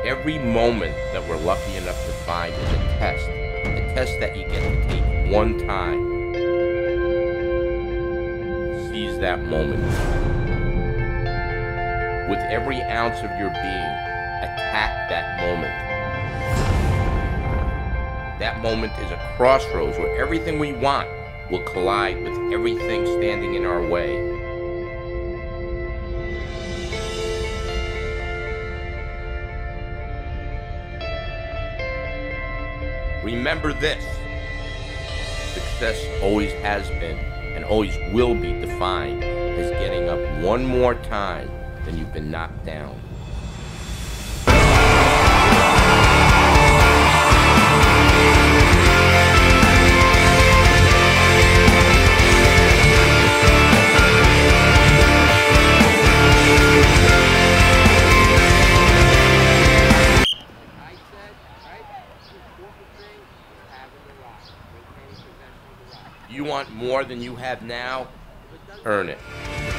Every moment that we're lucky enough to find is a test that you get to take one time. Seize that moment. With every ounce of your being, attack that moment. That moment is a crossroads where everything we want will collide with everything standing in our way. Remember this: success always has been and always will be defined as getting up one more time than you've been knocked down. You want more than you have now? Earn it.